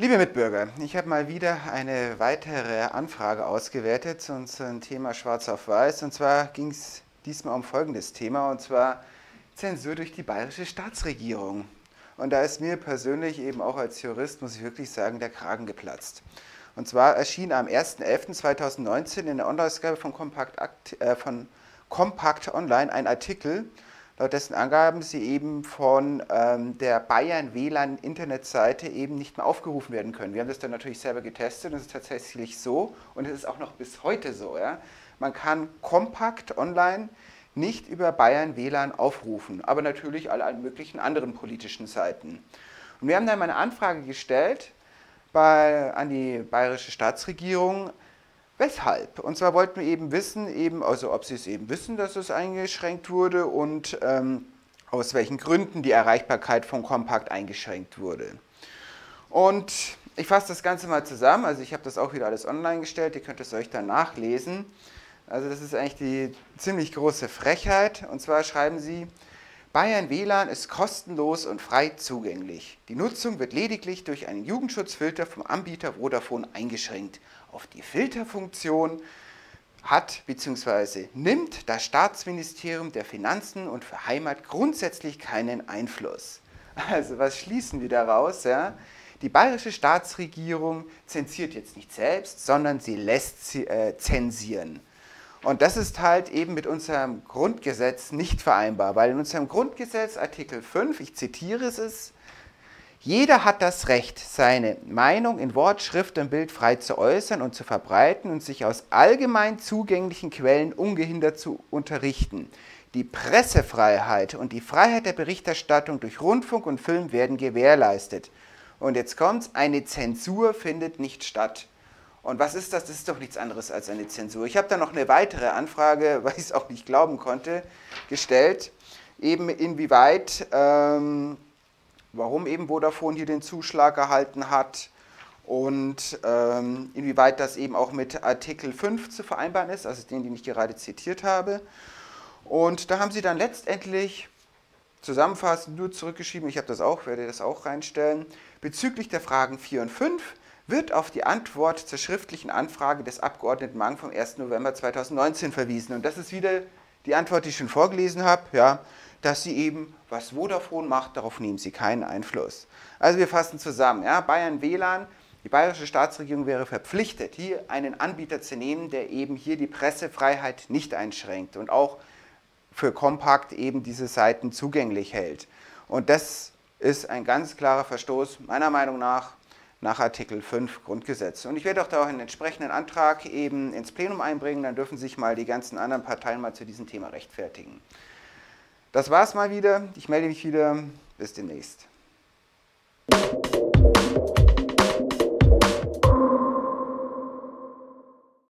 Liebe Mitbürger, ich habe mal wieder eine weitere Anfrage ausgewertet zu unserem Thema Schwarz auf Weiß. Und zwar ging es diesmal um folgendes Thema, und zwar Zensur durch die bayerische Staatsregierung. Und da ist mir persönlich eben auch als Jurist, muss ich wirklich sagen, der Kragen geplatzt. Und zwar erschien am 1.11.2019 in der Online-Ausgabe von Kompakt Online ein Artikel, laut dessen Angaben sie eben von der Bayern WLAN Internetseite eben nicht mehr aufgerufen werden können. Wir haben das dann natürlich selber getestet und es ist tatsächlich so und es ist auch noch bis heute so. Ja? Man kann Kompakt Online nicht über Bayern WLAN aufrufen, aber natürlich alle möglichen anderen politischen Seiten. Und wir haben dann mal eine Anfrage gestellt an die bayerische Staatsregierung, weshalb? Und zwar wollten wir eben wissen, also ob sie es eben wissen, dass es eingeschränkt wurde und aus welchen Gründen die Erreichbarkeit von Kompakt eingeschränkt wurde. Und ich fasse das Ganze mal zusammen, also ich habe das auch wieder alles online gestellt, ihr könnt es euch dann nachlesen. Also das ist eigentlich die ziemlich große Frechheit, und zwar schreiben sie: Bayern WLAN ist kostenlos und frei zugänglich. Die Nutzung wird lediglich durch einen Jugendschutzfilter vom Anbieter Vodafone eingeschränkt. Auf die Filterfunktion hat bzw. nimmt das Staatsministerium der Finanzen und für Heimat grundsätzlich keinen Einfluss. Also was schließen wir daraus? Ja? Die bayerische Staatsregierung zensiert jetzt nicht selbst, sondern sie lässt zensieren. Und das ist halt eben mit unserem Grundgesetz nicht vereinbar, weil in unserem Grundgesetz, Artikel 5, ich zitiere es, jeder hat das Recht, seine Meinung in Wort, Schrift und Bild frei zu äußern und zu verbreiten und sich aus allgemein zugänglichen Quellen ungehindert zu unterrichten. Die Pressefreiheit und die Freiheit der Berichterstattung durch Rundfunk und Film werden gewährleistet. Und jetzt kommt's, eine Zensur findet nicht statt. Und was ist das? Das ist doch nichts anderes als eine Zensur. Ich habe dann noch eine weitere Anfrage, weil ich es auch nicht glauben konnte, gestellt, eben inwieweit, warum eben Vodafone hier den Zuschlag erhalten hat und inwieweit das eben auch mit Artikel 5 zu vereinbaren ist, also den ich gerade zitiert habe. Und da haben sie dann letztendlich zusammenfassend nur zurückgeschrieben, ich werde das auch reinstellen, bezüglich der Fragen 4 und 5 wird auf die Antwort zur schriftlichen Anfrage des Abgeordneten Mang vom 1. November 2019 verwiesen. Und das ist wieder die Antwort, die ich schon vorgelesen habe, ja, dass sie eben, was Vodafone macht, darauf nehmen sie keinen Einfluss. Also wir fassen zusammen, ja, Bayern WLAN, die bayerische Staatsregierung wäre verpflichtet, hier einen Anbieter zu nehmen, der eben hier die Pressefreiheit nicht einschränkt und auch für Kompakt eben diese Seiten zugänglich hält. Und das ist ein ganz klarer Verstoß, meiner Meinung nach Artikel 5 Grundgesetz. Und ich werde auch da auch einen entsprechenden Antrag eben ins Plenum einbringen, dann dürfen sich mal die ganzen anderen Parteien mal zu diesem Thema rechtfertigen. Das war's mal wieder, ich melde mich wieder, bis demnächst.